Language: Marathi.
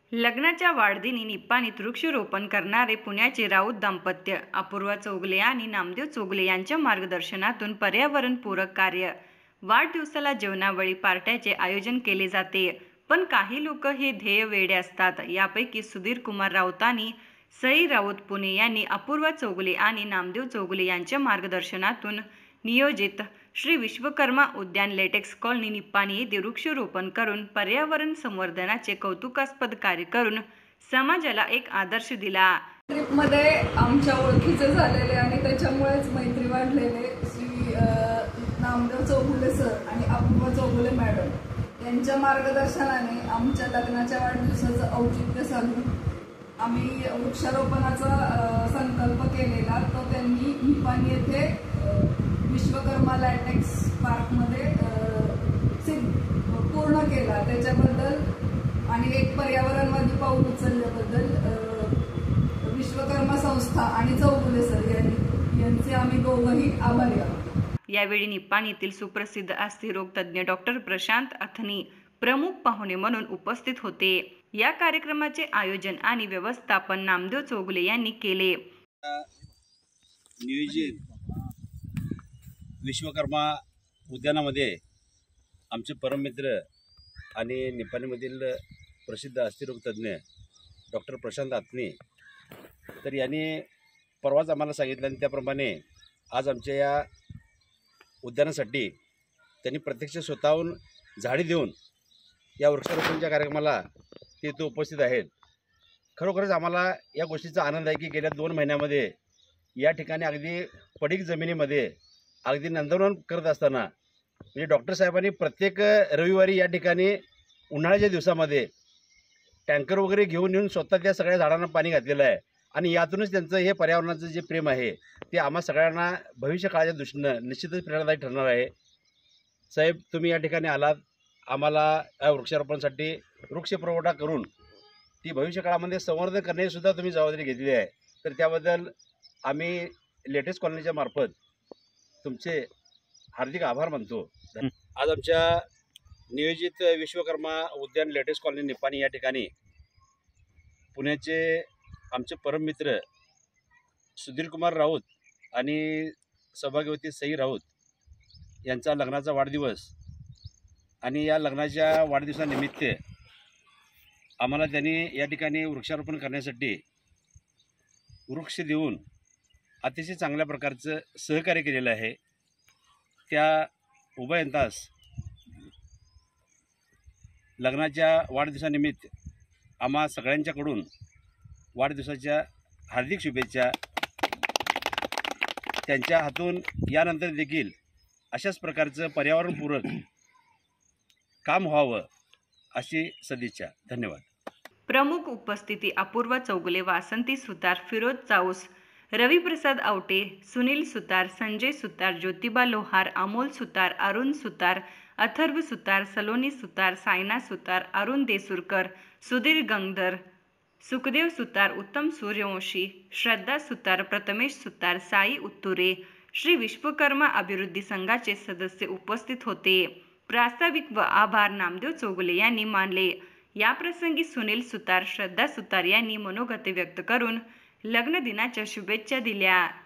लग्नाच्या वाढदिनी निप्पाणीत वृक्षारोपण करणारे पुण्याचे राऊत दाम्पत्य अपूर्वा चौगुले आणि नामदेव चौगुले यांच्या मार्गदर्शनातून पर्यावरणपूरक कार्य. वाढदिवसाला जेवणावळी पार्ट्याचे आयोजन केले जाते. पण काही लोक हे ध्येय वेडे असतात. यापैकी सुधीर कुमार राऊत आणि सई राऊत पुणे यांनी अपूर्वा चौगुले आणि नामदेव चौगुले यांच्या मार्गदर्शनातून नियोजित श्री विश्वकर्मा उद्यान लेटेक्स कॉलनी निप्पाणी येथे वृक्षारोपण करून पर्यावरण संवर्धनाचे कौतुकास्पद कार्य करून समाजाला एक आदर्श दिला. ट्रिपमध्ये आमच्या ओळखीचे झालेले आणि त्याच्यामुळेच मैत्री वाढलेले श्री नामदेव चौगुले सर आणि अपूर्वा चौगुले मॅडम यांच्या मार्गदर्शनाने आमच्या लग्नाच्या वाढदिवसाचं औचित्य साधून आम्ही वृक्षारोपणाचा संकल्प केलेला. तो त्यांनी निप्पाणी येथे विश्वकर्मा लॅटेक्स पार्कमध्ये पूर्ण केला. त्याच्याबद्दल आणि एक पर्यावरणवादी पाऊल उचलल्याबद्दल विश्वकर्मा संस्था आणि चौगुले सर यांचे आम्ही दोघंही आभारी आहोत. यावेळी निप्पाणीतील सुप्रसिद्ध अस्थिरोग तज्ज्ञ डॉक्टर प्रशांत अथनी प्रमुख पाहुणे म्हणून उपस्थित होते. या कार्यक्रमाचे आयोजन आणि व्यवस्थापन नामदेव चौगुले यांनी केले. नियोजित विश्वकर्मा उद्यानामध्ये आमचे परममित्र आणि निप्पाणीमधील प्रसिद्ध अस्थिरोग तज्ज्ञ डॉक्टर प्रशांत अथनी तर यांनी परवाच आम्हाला सांगितलं आणि त्याप्रमाणे आज आमच्या या उद्यानासाठी त्यांनी प्रत्यक्ष स्वतःहून झाडी देऊन या वृक्षारोपणच्या कार्यक्रमाला ते इथे उपस्थित आहेत. खरोखरच आम्हाला या गोष्टीचा आनंद आहे की गेल्या 2 महिन्यामध्ये या ठिकाणी अगदी पडीक जमिनीमध्ये अगदी नंदनवन करत असताना म्हणजे डॉक्टर साहेबांनी प्रत्येक रविवारी या ठिकाणी उन्हाळ्याच्या दिवसामध्ये टँकर वगैरे घेऊन येऊन स्वतः त्या सगळ्या झाडांना पाणी घातलेलं आहे. आणि यातूनच त्यांचं हे पर्यावरणाचं जे प्रेम आहे ते आम्हा सगळ्यांना भविष्य काळाच्या दृष्टीनं निश्चितच प्रेरणादायी ठरणार आहे. साहेब, तुम्ही या ठिकाणी आलात, आम्हाला या वृक्षारोपणासाठी वृक्षपुरवठा करून ती भविष्य काळामध्ये संवर्धन करण्याची सुद्धा तुम्ही जबाबदारी घेतली आहे. तर त्याबद्दल आम्ही लेटेस्ट कॉलनीच्या मार्फत तुमचे हार्दिक आभार मानतो. आज आमच्या नियोजित विश्वकर्मा उद्यान लेटेस्ट कॉलनी निप्पाणी या ठिकाणी पुण्याचे आमचे परममित्र सुधीर कुमार राऊत आणि सौभाग्यवती सई राऊत यांचा लग्नाचा वाढदिवस आणि या लग्नाच्या वाढदिवसानिमित्त आम्हाला त्यांनी या ठिकाणी वृक्षारोपण करण्यासाठी वृक्ष देऊन अतिशय चांगल्या प्रकारचं सहकार्य केलेलं आहे. त्या उभयंतास लग्नाच्या वाढदिवसानिमित्त आम्हा सगळ्यांच्याकडून वाढदिवसाच्या हार्दिक शुभेच्छा. त्यांच्या हातून यानंतर देखील अशाच प्रकारचं पर्यावरणपूरक काम व्हावं अशी सदिच्छा. धन्यवाद. प्रमुख उपस्थिती अपूर्वा चौगुले, वासंती सुतार, फिरोज चाऊस, रविप्रसाद आवटे, सुनील सुतार, संजय सुतार, ज्योतिबा लोहार, अमोल सुतार, अरुण सुतार, अथर्व सुतार, सलोनी सुतार, सायना सुतार, अरुण देसूरकर, सुधीर गंगधर, सुखदेव सुतार, उत्तम सूर्यवंशी, श्रद्धा सुतार, प्रथमेश सुतार, साई उत्तुरे, श्री विश्वकर्मा अभिवृद्धी संघाचे सदस्य उपस्थित होते. प्रास्ताविक व आभार नामदेव चौगुले यांनी मानले. याप्रसंगी सुनील सुतार, श्रद्धा सुतार यांनी मनोगत व्यक्त करून लग्न दिनाच्या शुभेच्छा दिल्या.